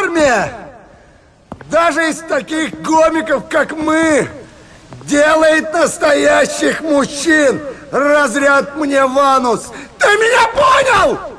армия, даже из таких гомиков, как мы, делает настоящих мужчин. Разряд мне в анус. Ты меня понял?